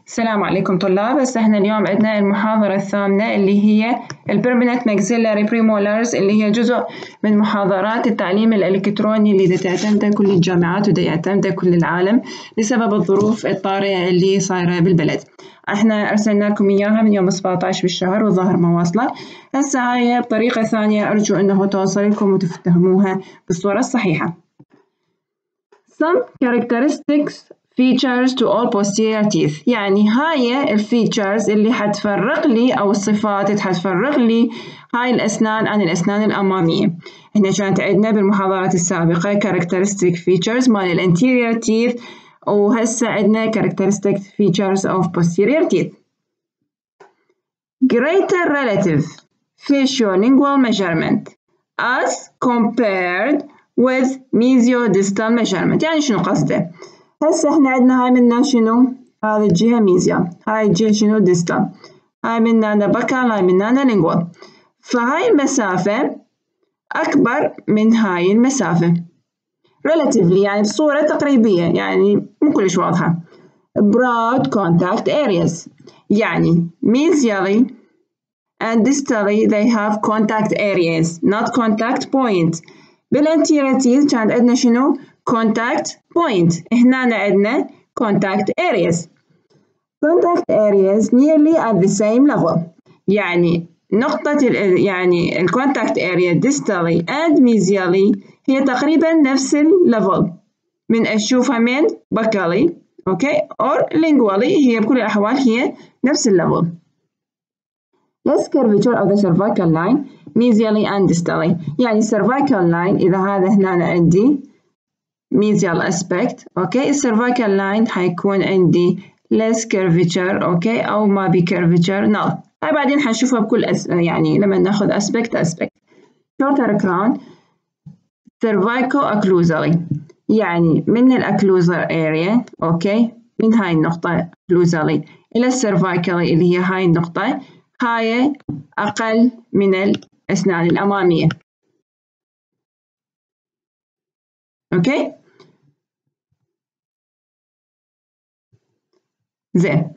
السلام عليكم طلاب. هسه احنا اليوم عندنا المحاضرة الثامنة اللي هي البيرمننت ماكسيلاري بريمولارز، اللي هي جزء من محاضرات التعليم الإلكتروني اللي تعتمدها كل الجامعات ويعتمدها كل العالم بسبب الظروف الطارئة اللي صايرة بالبلد. احنا أرسلنا لكم إياها من يوم 17 بالشهر والظاهر ما واصلة. هسه هاي بطريقة ثانية أرجو أنه توصل لكم وتفهموها بالصورة الصحيحة. Some characteristics features to all posterior teeth، يعني هاي الفيتشرز اللي حتفرق لي أو الصفات اللي حتفرق لي هاي الأسنان عن الأسنان الأمامية. هنا كانت عندنا بالمحاضرات السابقة characteristic features مال anterior teeth، وهسه عندنا characteristic features of posterior teeth. Greater relative facial-lingual measurement as compared with mesiodistal measurement. يعني شنو قصده؟ هسه احنا عندنا هاي منا شنو؟ هذه الجهة ميزيا، هاي الجهة شنو؟ ديستال. هاي منا بكال، هاي منا لينجوال. فهاي المسافة أكبر من هاي المسافة. relatively يعني بصورة تقريبية، يعني مو كلش واضحة. broad contact areas يعني mesially and distally they have contact areas not contact point. بالانتيريور تيث كانت عندنا شنو؟ contact point. هنا عندنا contact areas. contact areas nearly at the same level، يعني نقطة يعني ال contact area distally and mesially هي تقريبا نفس الليفل من أشوفها من buccally okay or lingually، هي بكل الأحوال هي نفس الليفل. less curvature of the cervical line mesially and distally، يعني cervical line إذا هذا هنا عندي mesial aspect اوكي، الcervical line حيكون عندي less curvature اوكي او ما بي curvature null. هاي بعدين حنشوفها بكل يعني لما ناخذ aspect shorter crown cervico-occlusally، يعني من الأكلوزر area اوكي، من هاي النقطة occlusally إلى cervically اللي هي هاي النقطة، هاي أقل من الأسنان الأمامية. أوكي؟ زين.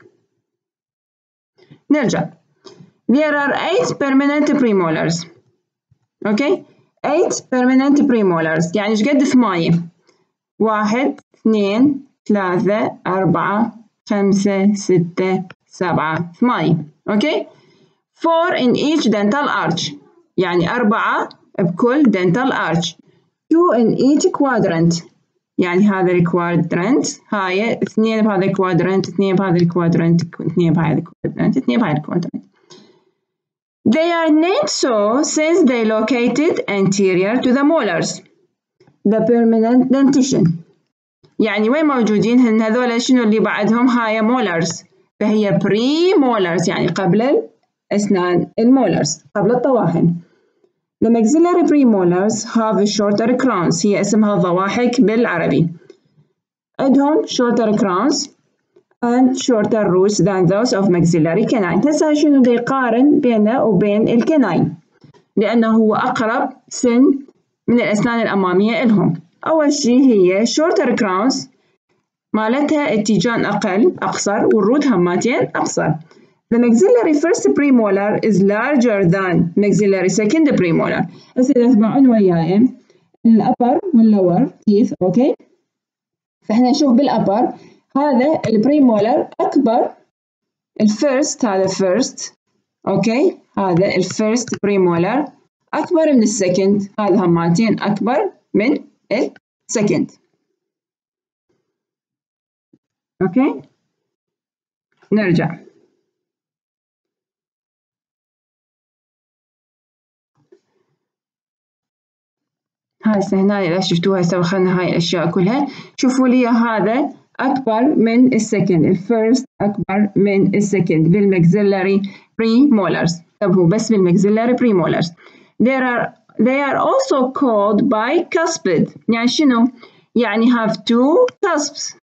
نرجع. There are 8 permanent premolars. أوكي؟ 8 permanent premolars، يعني إيش قد 8؟ 1 2 3 4 5 6 7 8. أوكي؟ 4 in each dental arch، يعني 4 بكل dental arch. 2 in each quadrant، يعني هذا الكوادرنت، هاي 2 بهذا الكوادرنت، 2 بهذا الكوادرنت، 2 بهذا الكوادرنت، 2 بهذا الكوادرنت. They are named so since they located anterior to the molars. The permanent dentition، يعني وين موجودين هذول؟ شنو اللي بعدهم؟ هاي molars، فهي premolars يعني قبل أسنان المولرز، قبل الطواحن. The maxillary premolars have shorter crowns، هي اسمها ضواحك بالعربي. عندهم shorter crowns and shorter roots than those of maxillary canine. هسه شنو بدي يقارن بينه وبين الكناين؟ لأنه هو أقرب سن من الأسنان الأمامية إلهم. أول شيء هي shorter crowns مالتها اتجان أقصر، والروت هماتين أقصر. The maxillary first premolar is larger than maxillary second premolar. هسه إذا تبعون وياي الأبر واللور teeth أوكي، فإحنا نشوف بالأبر هذا البريمولر أكبر، الفيرست هذا first أوكي، هذا الفيرست بريمولر أكبر من السكند، هذا هماتين أكبر من السكند. أوكي، نرجع. هسه هنا إذا شفتوها هسه أخذنا هاي الأشياء كلها، شوفوا لي هذا أكبر من السكند، الفيرست أكبر من السكند بالماكسيلاري بريمولرز. طب هو بس بالماكسيلاري بريمولرز. They are also called bicuspid، يعني شنو؟ يعني have two cusps.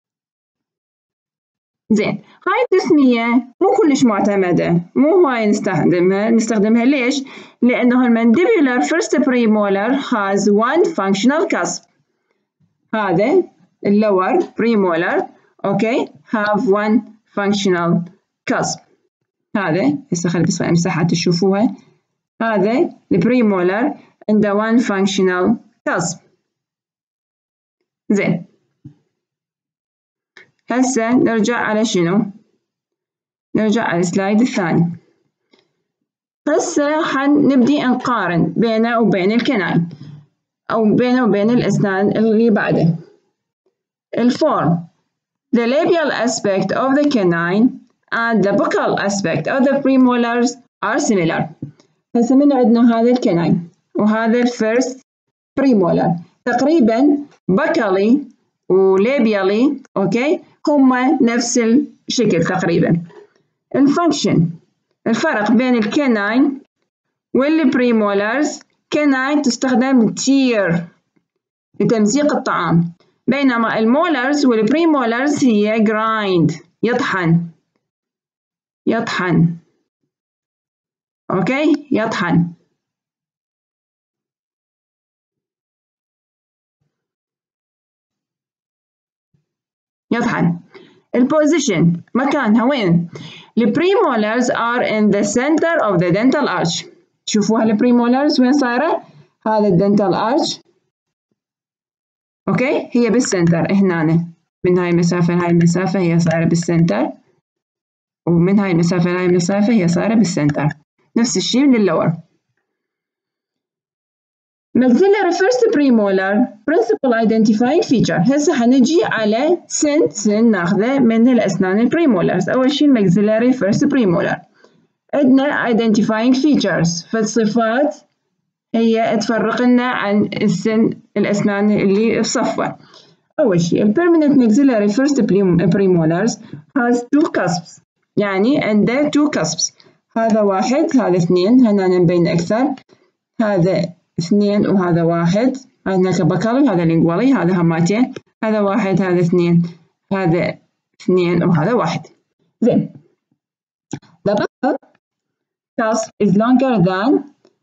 زين، هاي التسمية مو كلش معتمدة، مو هواي نستخدمها ليش؟ لأنه المانديبولار first premolar has one functional cusp. هذا اللور premolar okay have one functional cusp. هذا هسه خلي بس امسحها تشوفوها. هذا البريمولر عنده 1 functional cusp. زين هسه نرجع على شنو؟ نرجع على السلايد الثاني. هسه حنبدي نقارن بينه وبين الكناين أو بينه وبين الأسنان اللي بعده. الفورم the labial aspect of the canine and the buccal aspect of the premolars are similar. هسه من عندنا هذا الكناين وهذا الفيرست بريمولر تقريبا buccally ولابيالي اوكي هما نفس الشكل تقريبا. الفانكشن الفرق بين الكناين والبريمولارز كناين تستخدم تير لتمزيق الطعام بينما المولارز والبريمولارز هي جرايند يطحن اوكي يطحن. البوزيشن مكانها وين؟ البريمولارز are in the center of the dental arch. شوفوها البريمولارز وين صايرة؟ هذا الدنتال arch اوكي هي بالسنتر هنا من هاي المسافة لهاي المسافة هي صايرة بالسنتر ومن هاي المسافة لهاي المسافة هي صايرة بالسنتر. نفس الشيء من اللور. maxillary first premolar principal identifying feature. هسه حنجي على سن ناخذه من الأسنان البريمولارز. أول شيء maxillary first premolar عندنا identifying features فالصفات هي تفرق لنا عن الأسنان اللي بصفه. أول شيء permanent maxillary first premolars has 2 cusps يعني عنده 2 cusps. هذا 1 هذا 2 هنا مبين أكثر. هذا 2 وهذا 1 هذا بكالي هذا لينجوالي هذا هماتين هذا 1 هذا 2 هذا 2 وهذا 1. زين the buccal cusp is longer than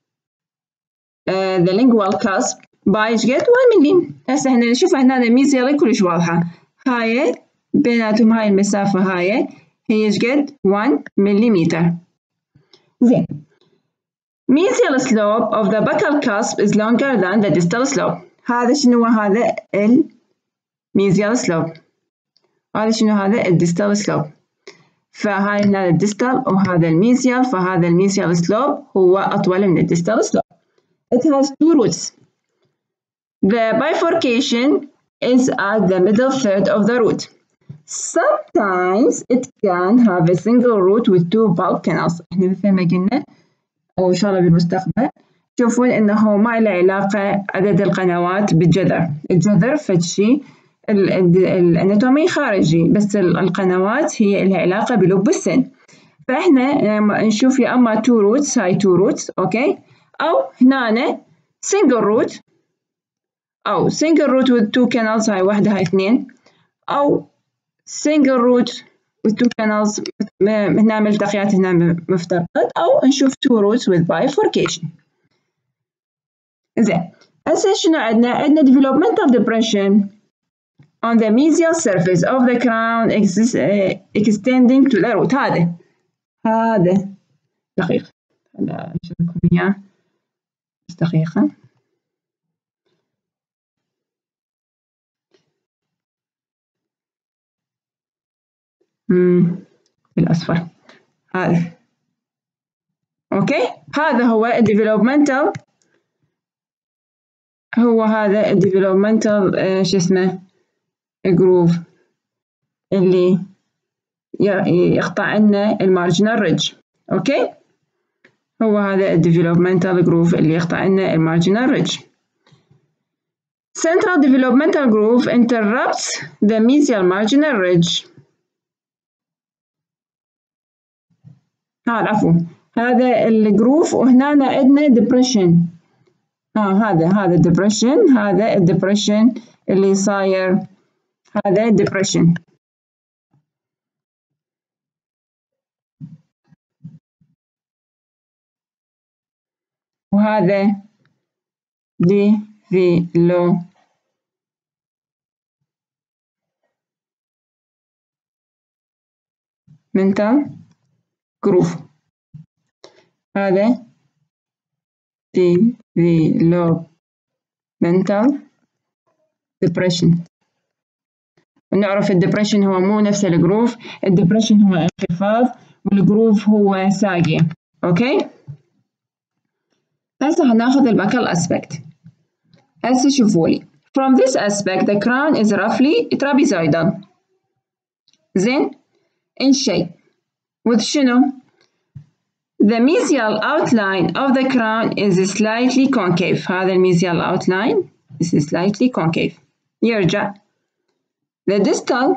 the lingual cusp by ايش قد 1 ملي. هسه احنا نشوف هنا الميزيالي كلش واضحة. هاي بيناتهم هاي المسافة هاي هي ايش قد 1 مليمتر. زين mesial slope of the buccal cusp is longer than the distal slope. هذا شنو هذا الميزيال سلوب. هذا شنو هذا الديستال سلوب. فهاي هنا الديستال وهذا الميزيال فهذا الميزيال سلوب هو أطول من الديستال سلوب. It has 2 roots. The bifurcation is at the middle third of the root. Sometimes it can have a single root with 2 bulb canals. احنا مثل ما قلنا أو إن شاء الله بالمستقبل تشوفون إنه ما له علاقة عدد القنوات بالجذر. الجذر فشي الأناتومي خارجي بس القنوات هي لها علاقة بلب السن. فإحنا نشوف يا أما 2 roots هاي 2 roots أوكي أو هنا single root أو single root with 2 canals هاي واحدة هاي 2 أو single root with 2 canals هنا ملتقيات هنا مفترقات أو نشوف 2 roots with bifurcation. زين هسه شنو عندنا؟ عندنا developmental depression on the mesial surface of the crown extending to the root. هذا دقيقة هلا أشوفكم إياه بس دقيقة. بالأصفر هذا أوكي. هذا هو developmental هو هذا developmental شو اسمه جروف اللي يقطع لنا المارجنال ريدج أوكي. هو هذا developmental جروف اللي يقطع لنا المارجنال ريدج. Central developmental groove interrupts the mesial marginal ridge. عفوا هذا الجروف وهنا عندنا depression. هذا depression هذا depression اللي صاير هذا depression. وهذا developmental mental groove. هذا developmental depression. ونعرف الدبريشن هو مو نفس الجروف، الدبريشن هو انخفاض والجروف هو ساقية. اوكي، هسه هناخذ الباكال اسبكت. هسه شوفوا لي from this aspect the crown is roughly trapezoidal. زين in shape with شنو؟ The mesial outline of the crown is slightly concave. هذا الميزيال outline is slightly concave. يرجع. The distal,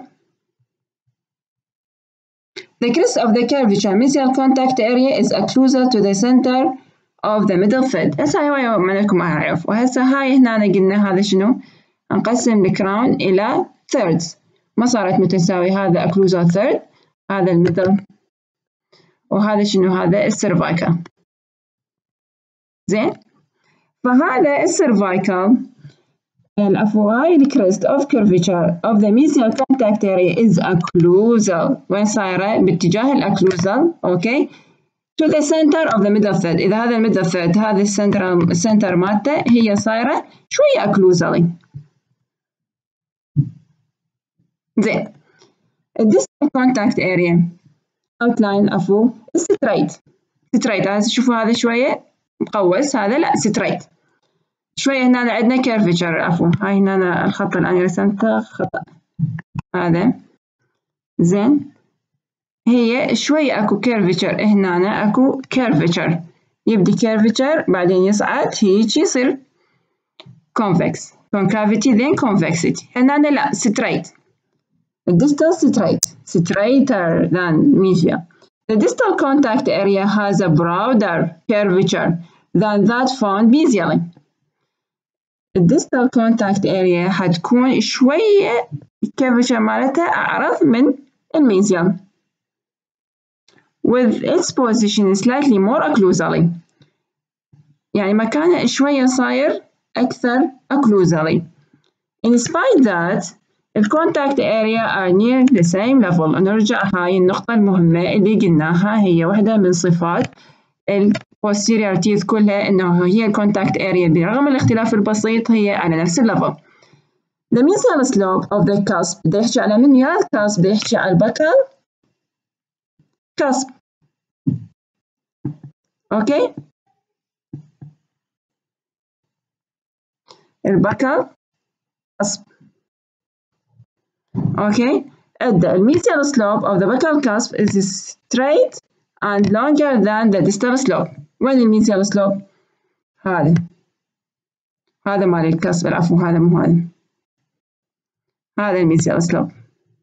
the crest of the curvature mesial contact area is occlusal to the center of the middle third. هسه هاي منكم أعرف. وهسه هاي هنا قلنا هذا شنو؟ نقسم الكراون إلى thirds. ما صارت متساوية. هذا occlusal third، هذا الميدل، وهذا شنو؟ هذا السيرفايكال. زين، فهذا السيرفايكال العفو هاي الكريست of curvature of the mesial contact area is occlusal. وين صايرة؟ باتجاه الأكلوزال. اوكي، to the center of the middle third. إذا هذا الميدل third هذا السنتر مالته هي صايرة شوية أكلوزالي. زين، distal contact area outline عفوا straight. هذا شوفوا هذا شوية مقوس، هذا لا straight. شوية هنا عندنا curvature عفوا، هاي هنا الخط اللي أنا رسمته خطأ. هذا زين، هي شوية أكو curvature هنا، أكو curvature يبدي curvature بعدين يصعد هيك يصير convex concavity then convexity. هنا لا straight. The distal straighter than mesial. The distal contact area has a broader curvature than that found mesially. الديستال كونتاكت اريا حتكون شوية الكيرفتشر مالتها أعرض من الميزيال with its position slightly more occlusally. يعني مكانها شوية صاير أكثر occlusally. In spite that the contact area are near the same level. نرجع هاي النقطة المهمة اللي قلناها، هي واحدة من صفات posterior teeth كلها، إنه هي الكونتاكت اريا برغم الاختلاف البسيط هي على نفس الليفل. The mesial slope of the cusp بدي أحكي على من؟ يا الكاسب بدي أحكي على البكال cusp. أوكي، البكال cusp. أوكي، the mesial slope of the buccal cusp is straight and longer than the distal slope. وين الميزيال سلوب؟ هذا مال الكسب العفو، هذا مو هذا، هذا الميزيال سلوب.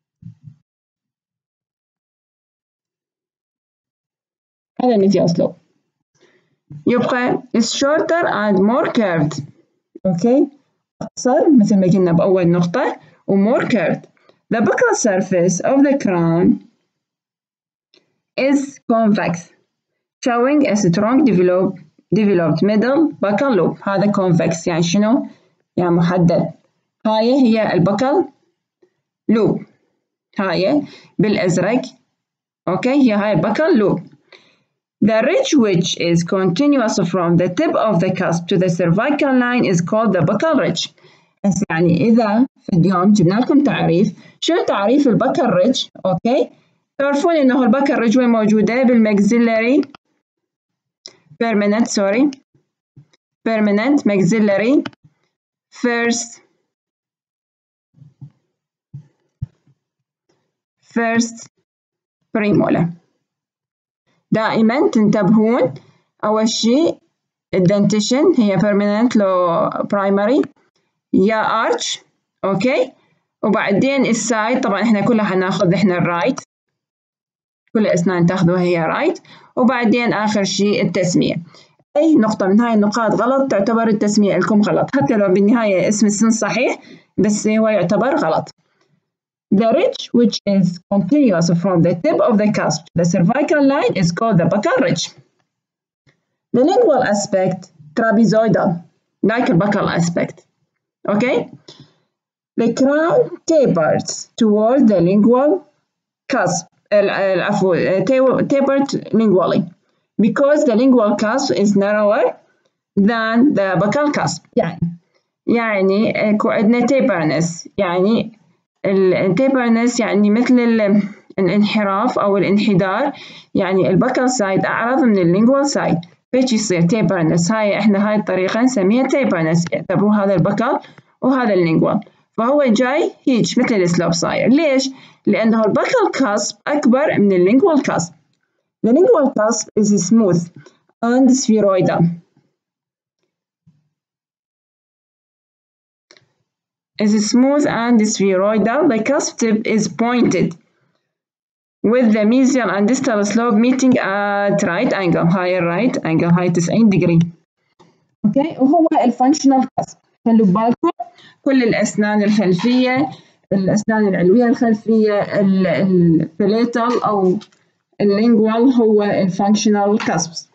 هذا الميزيال سلوب يبقى is shorter and more curved. اوكي، اقصر مثل ما قلنا باول نقطة و more curved. The buccal surface of the crown is convex showing a strong developed middle buccal loop. هذا convex يعني شنو؟ يعني محدد. هاي هي البكال لوب، هاي بالأزرق. أوكي، هي هاي البكال لوب. The ridge which is continuous from the tip of the cusp to the cervical line is called the buccal ridge. يعني إذا في اليوم جبنا لكم تعريف، شنو تعريف البكال ريدج؟ أوكي، تعرفون إنه البكال ريدج وين موجودة؟ بالماكسيلاري permanent maxillary first premolar. دائما تنتبهون أول شيء الدنتيشن هي permanent لو primary يا arch. أوكي، وبعدين السايد طبعا إحنا كلها حناخذ إحنا الرايت، كل الأسنان تاخذوها هي رايت. وبعدين آخر شيء التسمية. أي نقطة من هاي النقاط غلط تعتبر التسمية لكم غلط، حتى لو بالنهاية اسم السن صحيح بس هو يعتبر غلط. The ridge which is continuous from the tip of the cusp to the cervical line is called the buccal ridge. The lingual aspect trapezoidal like the buccal aspect. Okay, the crown tapers toward the lingual cusp العفو tapered lingually because the lingual cusp is narrower than the buccal cusp. يعني عندنا taperness، يعني taperness يعني مثل الانحراف أو الانحدار، يعني البكال سايد أعرض من اللينجوال سايد، فيش يصير taperness. هاي الطريقة نسميها taperness، اعتبروا هذا البكال وهذا اللينجوال، فهو جاي هيج مثل السلوب صاير. ليش؟ لأنه البكال كاسب أكبر من اللينجوال كاسب. The lingual cusp is smooth and spheroidal. The cusp tip is pointed with the mesial and distal slope meeting at right angle. هاي الرايت angle هاي 90 degree. اوكي، وهو الفانكشنال كاسب. خلوا بالكم كل الأسنان الخلفية، الأسنان العلوية الخلفية، البليتال أو اللينجوال هو الفانكشنال كاسبس.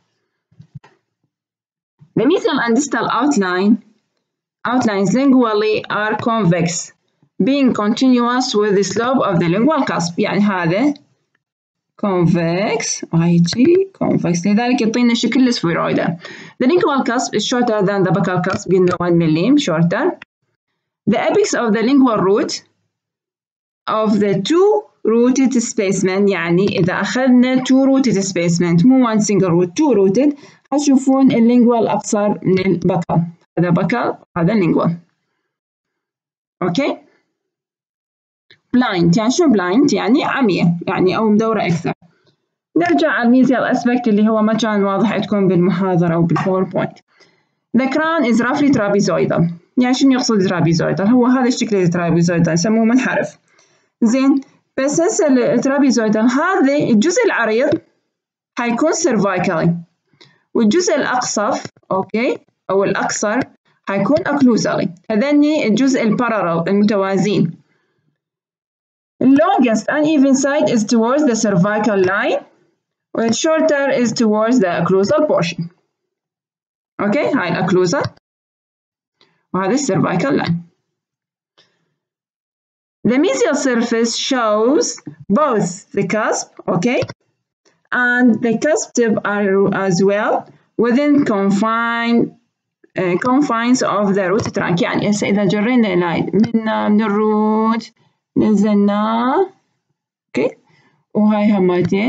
The mesial and distal outlines lingually are convex, being continuous with the slope of the lingual cusp. يعني هذا convex وهيجي convex، لذلك يعطينا شكل السفيرويدا. The lingual cusp is shorter than the buccal cusp، قلنا 1 ملم shorter. The apex of the lingual root of the two rooted specimen، يعني إذا أخذنا two rooted specimen مو one single root two rooted، هتشوفون اللينجوال أقصر من البكال. هذا بكال هذا اللينجوال. أوكي. blind يعني شو blind؟ يعني عمية، يعني أو مدورة أكثر. نرجع على الميزيال أسبكت اللي هو ما كان واضح عندكم بالمحاضرة أو بالباوربوينت. The crown is roughly trapezoidal. يعني شنو يقصد trapezoidal؟ هو هذا الشكل الترابيزويدال يسموه منحرف. زين، بس هسه الترابيزويدال هذا الجزء العريض حيكون cervically، والجزء الأقصف أوكي أو الأقصر حيكون occlusally. هذني الجزء البارالل المتوازين. The longest uneven side is towards the cervical line, while shorter is towards the occlusal portion. أوكي، هاي الأكلوزال وهذا الcervical line. The mesial surface shows both the cusp, okay, and the cusp tip are as well within confines of the root trunk. يعني هسه إذا جرينا اللاين من الروت نزلناه، اوكي، وهاي همتين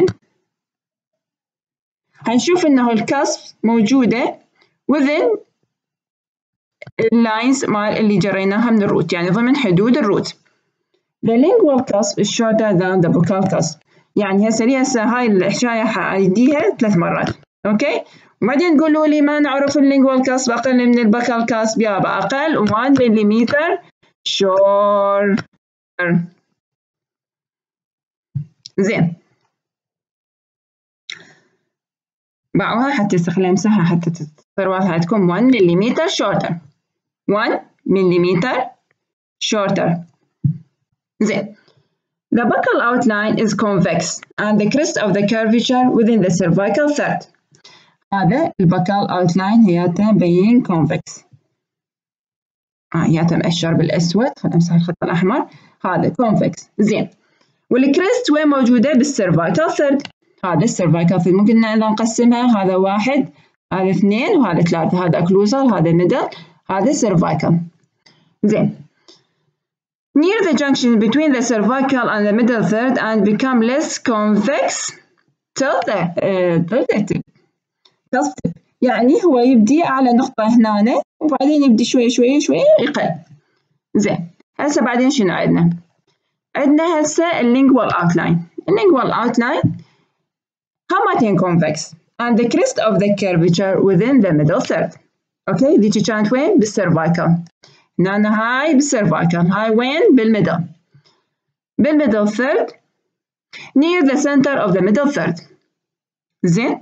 هنشوف إنه الكسب موجودة within اللاينز مال اللي جريناها من الروت، يعني ضمن حدود الروت. The lingual cusp is shorter than the buccal cusp. يعني هسه هاي الحشاية حأعيديها 3 مرات، أوكي؟ وبعدين تقولوا لي ما نعرف اللينجوال كاسب أقل من البكال كاسب، يابا أقل 1 ملم shorter. زين، باعوها حتى استخلمسها حتى تصير واضحة عندكم 1 ملم shorter. 1 ملم shorter. زين. The buccal outline is convex and the crest of the curvature within the cervical third. هذا البكال outline هياته مبين convex. هياته مأشر بالأسود، خلينا نمسح الخط الأحمر. هذا convex. زين. والكريست وين موجودة؟ بالcervical third. هذا الcervical third ممكن نقسمها، هذا 1 هذا 2 وهذا 3، هذا occlusal هذا middle هذا cervical. زين. Near the junction between the cervical and the middle third and become less convex till the tip. يعني هو يبدي أعلى نقطة هنا وبعدين يبدي شوية شوية شوية يقل. زين، هسه بعدين شنو عندنا؟ عندنا هسه lingual outline. lingual outline همتين convex and the crest of the curvature within the middle third. أوكي، ذيك كانت وين؟ بالcervical. هنا هاي بالcervical، هاي وين؟ بالميدل. بالميدل third near the center of the middle third. زين.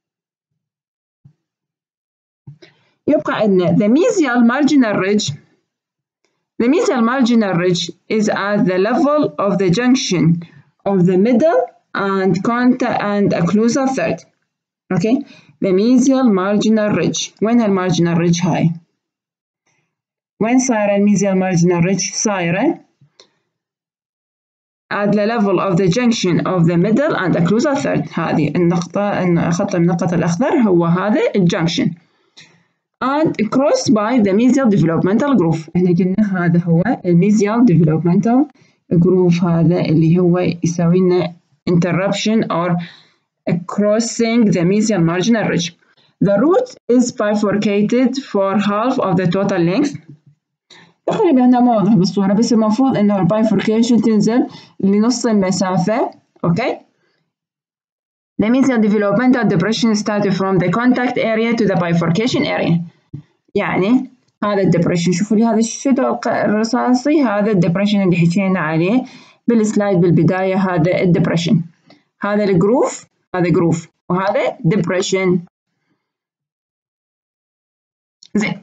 يبقى عندنا the mesial marginal ridge. The mesial marginal ridge is at the level of the junction of the middle and occlusal third. Okay. The mesial marginal ridge. وين هالmarginal ridge هاي؟ وين صايرة الميزيال marginal ridge؟ صايرة at the level of the junction of the middle and occlusal third. هذه النقطة، خط المنقط الأخضر هو هذا الجنكشن. and crossed by the mesial developmental groove. احنا قلنا هذا هو الميزيال developmental groove، هذا اللي هو يسوي لنا interruption or crossing the mesial marginal ridge. The root is bifurcated for half of the total length. تقريبا هنا ما واضح بالصورة، بس المفروض انه البايفوركيشن تنزل لنص المسافة. اوكي. The mesial developmental depression started from the contact area to the bifurcation area. يعني هذا الدبريشن، شوفوا لي هذا الشدو الرصاصي، هذا الدبريشن اللي حكينا عليه بالسلايد بالبداية، هذا الدبريشن، هذا الجروف، هذا جروف، وهذا دبريشن. زين.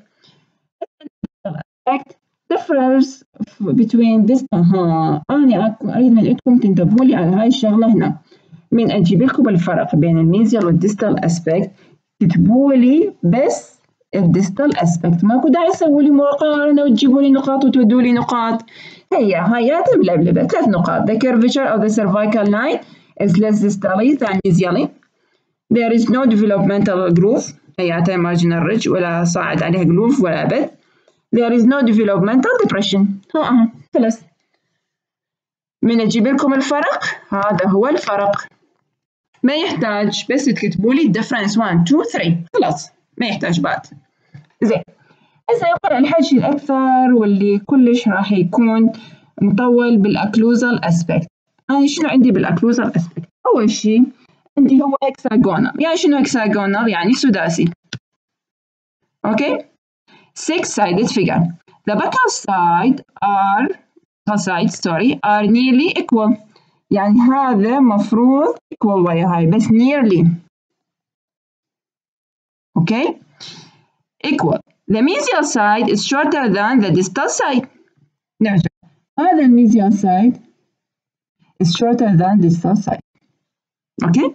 differs between this. أنا أريد منكم تنتبهوا لي على هاي الشغلة هنا. من أجيب لكم الفرق بين الميزيال والديستال أسبكت، تكتبوا لي بس الديستال أسبكت، ماكو داعي تسووا لي مقارنة وتجيبوا لي نقاط وتودوا لي نقاط. هيات ملبلبة، 3 نقاط. The curvature of the cervical line is less distally than medially. There is no developmental groove، هياتها marginal ridge ولا صاعد عليها groove ولا أبد. There is no developmental depression. خلاص. من أجيب لكم الفرق، هذا هو الفرق. ما يحتاج، بس تكتبوا لي difference 1 2 3 خلاص، ما يحتاج بعد. زين. هسه يقول الحكي الأكثر واللي كلش راح يكون مطول بالأكلوزال أسبكت. أنا شنو عندي بالأكلوزال أسبكت؟ أول شيء عندي هو hexagonal. يعني شنو hexagonal؟ يعني سداسي. أوكي؟ 6-sided figure. The buccal sides are nearly equal. يعني هذا مفروض equal ويا هاي، بس nearly. Okay? Equal. The mesial side is shorter than the distal side. نرجع. هذا الميزيال side is shorter than distal side. Okay?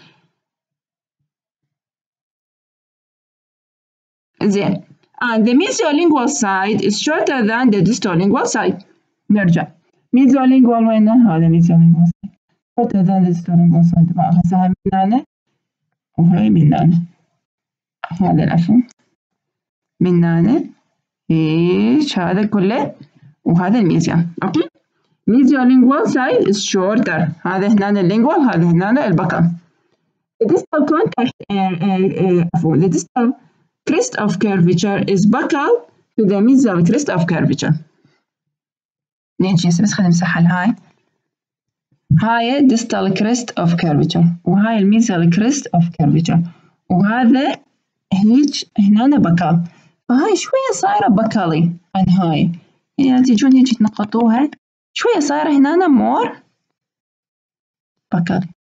زين. And the mesiolingual side is shorter than the distolingual side. نرجع. mesiolingual وين؟ هذا mesiolingual side shorter than the distolingual side. هسه هاي من هنا وهاي من هنا. هذا العفو من هنا هيك، هذا كله، وهذا الميزيال. اوكي. mesiolingual side is shorter. هذا هنا اللينجوال، هذا هنا البكال. The distal contact عفوا the distal crest of curvature is buccal to the mesial crest of curvature. نيجي بس خلينا نمسح هاي. هاي distal crest of curvature، وهاي الميزيال crest of curvature، وهذا هيك هنا بكال. فهاي شوية صايرة بكالي عن هاي، يعني تيجون هيك تنقطوها شوية صايرة هنا مور بكالي.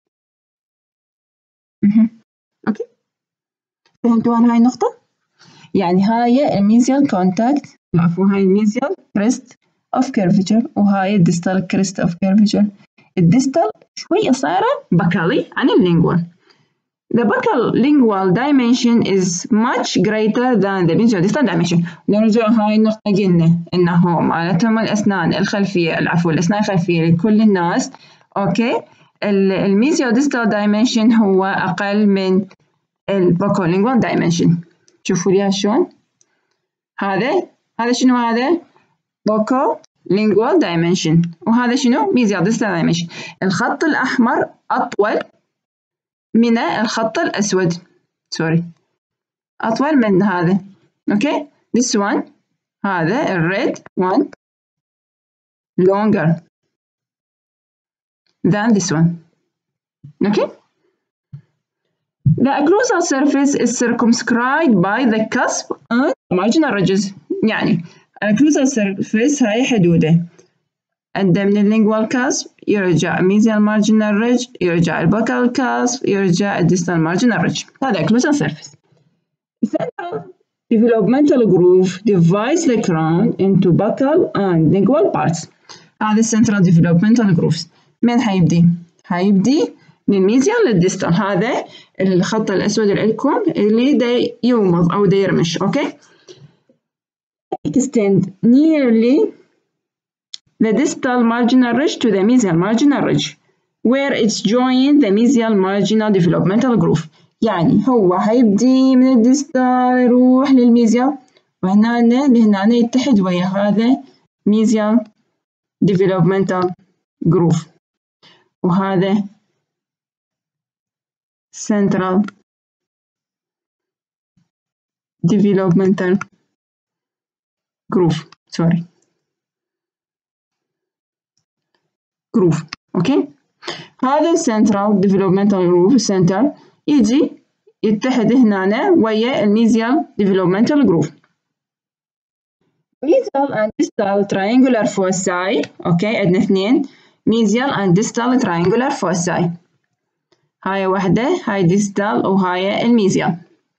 اوكي. فهمتوا عن هاي النقطة؟ يعني هاي الميزيال كونتاكت، عفوا هاي الميزيال كريست اوف كيرفتشر، وهاي الديستال كريست اوف كيرفتشر. الديستال شوية صايرة بكالي عن اللينجوال. The buccal lingual dimension is much greater than the mesial-distal dimension. نرجع هاي النقطة، قلنا إنه معناتهم الأسنان الخلفية، العفو الأسنان الخلفية لكل الناس. أوكي. الميزيال-distal dimension هو أقل من الbuccal lingual dimension. شوفوا ليها شلون. هذا شنو هذا؟ buccal lingual dimension، وهذا شنو؟ mesial-distal dimension. الخط الأحمر أطول من الخط الأسود، سوري، أطول من هذا. أوكي. this one، هذا الريد one longer than this one. أوكي. The occlusal surface is circumscribed by the cusp and marginal ridges. يعني occlusal surface هاي حدوده، عنده من اللينجوال كاسب يرجع mesial marginal ridge، يرجع البكال كاسب، يرجع الديستال marginal ridge. هذا occlusal surface. Central developmental groove divides the crown into buccal and lingual parts. هذا central developmental grooves. من حيبدي؟ حيبدي من الميزيال للديستال. هذا الخط الأسود اللي عندكم اللي دا يومض أو دا يرمش. أوكي. Extend nearly the distal marginal ridge to the mesial marginal ridge where it's joined the mesial marginal developmental groove. يعني هو هيبدي من الديستال يروح للميزيال وهنا لهنا يتحد ويا هذا mesial developmental groove وهذا central developmental groove groove. اوكي هذا central developmental groove center يجي يتحد هنا ويا الميزيال developmental groove. mesial and distal triangular foci. اوكي عندنا اثنين mesial and distal triangular foci. هاي واحدة هاي distal وهاي الميزيال.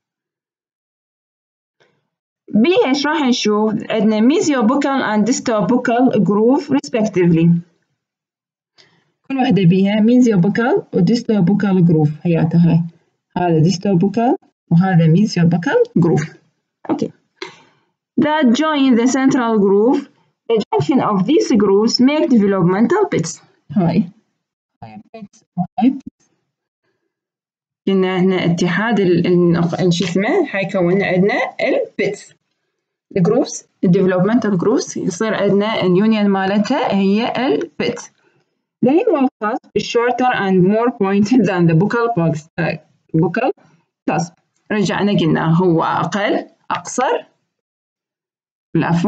بيها ايش راح نشوف؟ عندنا mesiobuccal and distobuccal groove respectively. كل واحدة بيها mesiobuccal و distobuccal groove حياتها هاي. هذا distobuccal وهذا mesiobuccal groove. Okay. That join the central groove. The junction of these grooves make developmental pits. هاي pits وهاي pits. قلنا هنا اتحاد شو اسمه حيكون عندنا البيتس. الجروفز الديفلوبمنتال جروفز يصير عندنا اليونيون مالتها هي البيت. The lingual cusp is shorter and more pointed than the buccal cusp. رجعنا قلنا هو أقل أقصر العفو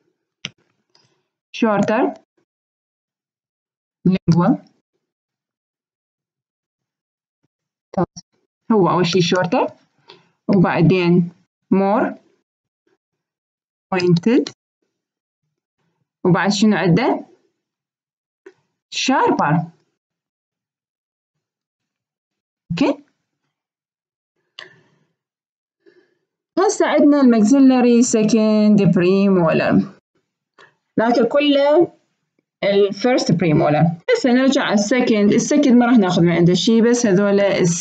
shorter lingual cusp هو أول شي shorter وبعدين more pointed وبعد شنو عنده sharper. اوكي هسه عندنا الماكسيلري سكند بريمولر لكن كله الفيرست بريمولر. هسه نرجع على السكند ما راح ناخذ من عنده شيء بس هذول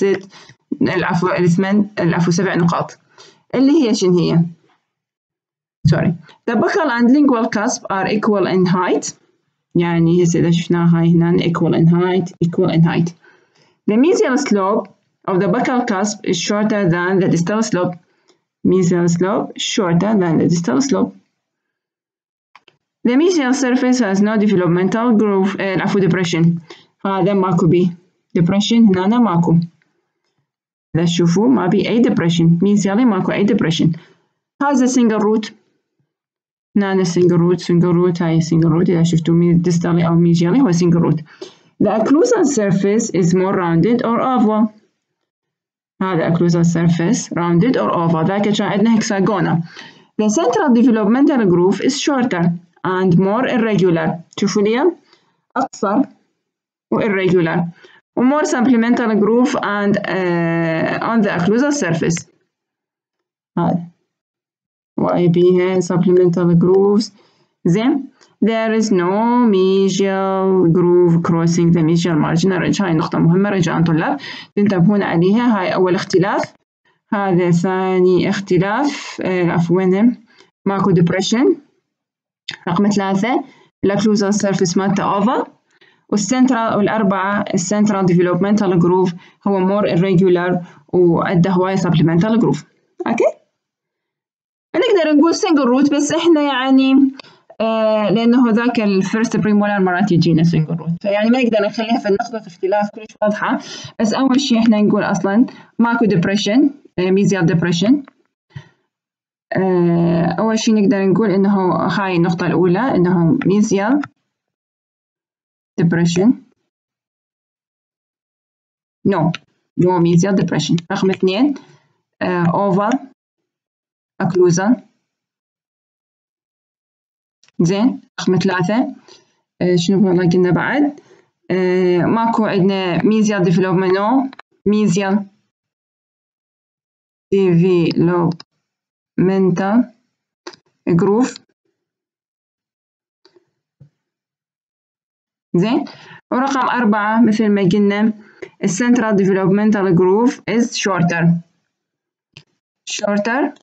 العفو 7 نقاط اللي هي شنو هي؟ sorry. The buccal and lingual cusp are equal in height. يعني هسه إذا شفناها هاي هنا equal in height. The mesial slope of the buccal cusp is shorter than the distal slope. Mesial slope shorter than the distal slope. The mesial surface has no developmental groove عفوا depression. هذا ماكو بيه depression هنا ماكو. إذا تشوفوا ما بيه أي depression. mesially ماكو أي depression. هذا single root. هنا single root هاي single root إذا شفتوا distally أو mesially هو single root. The occlusal surface is more rounded or oval. هذا occlusal surface rounded or oval. ذاك كان عندنا hexagonal. The central developmental groove is shorter and more irregular. شوفوا لي أقصر و irregular و more supplemental groove and on the occlusal surface. هذا وبيها supplemental grooves. زين there is no mesial groove crossing the mesial marginal ridge. هاي نقطة مهمة رجاء طلاب تنتبهون عليها. هاي أول اختلاف. هذا ثاني اختلاف عفوا ماكو depression. رقم 3 الأكلوزال سيرفيس مالته أوفال والسنترال والأربعة السنترال ديفلوبمنتال جروف هو مور irregular وعنده هواية supplemental جروف. أوكي نقدر نقول single root بس إحنا يعني لأنه ذاك الفيرست بريمولار مرات يجينا single root فيعني ما نقدر نخليها في نقطة اختلاف كلش واضحة. بس أول شيء إحنا نقول أصلا ماكو depression mesial depression. أول شيء نقدر نقول إنه هاي النقطة الأولى إنه mesial depression no mesial depression. رقم 2 oval occlusal. زين رقم 3 شنو والله قلنا بعد ماكو عندنا mesial development no mesial developmental groove. زين ورقم 4 مثل ما قلنا السنترال developmental groove is shorter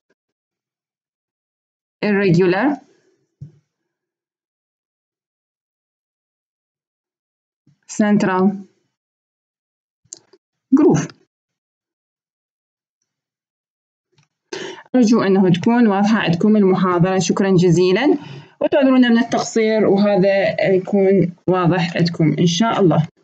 irregular central groove. أرجو أنه تكون واضحة عندكم المحاضرة. شكرا جزيلا، وتعذرونا من التقصير، وهذا يكون واضح عندكم إن شاء الله.